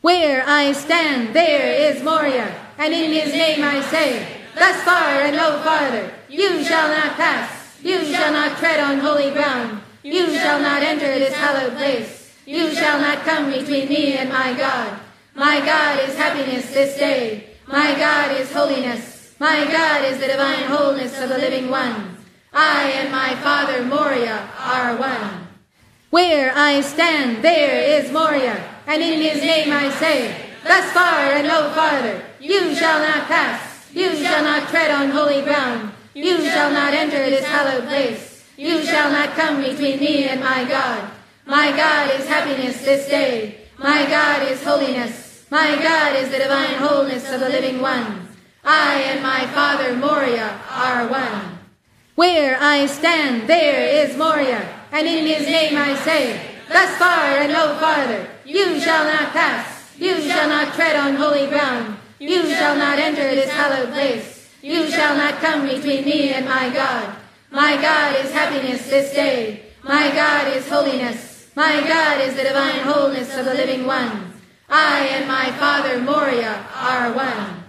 Where I stand, there is Moria, and in his name I say, thus far and no farther. You shall not pass. You shall not tread on holy ground. You shall not enter this hallowed place. You shall not come between me and my God. My God is happiness this day. My God is holiness. My God is the divine wholeness of the living one. I and my Father Moria are one. Where I stand, there is Moria, and in his name I say, thus far and no farther. You shall not pass. You shall not tread on holy ground. You shall not enter this hallowed place. You shall not come between me and my God. My God is happiness this day. My God is holiness. My God is the divine wholeness of the living one. I and my Father Moria are one. Where I stand, there is Moria, and in his name I say, thus far and no farther. You shall not pass. You shall not tread on holy ground. You shall not enter this hallowed place. You shall not come between me and my God. My God is happiness this day. My God is holiness. My God is the divine wholeness of the living one. I and my Father Moria are one.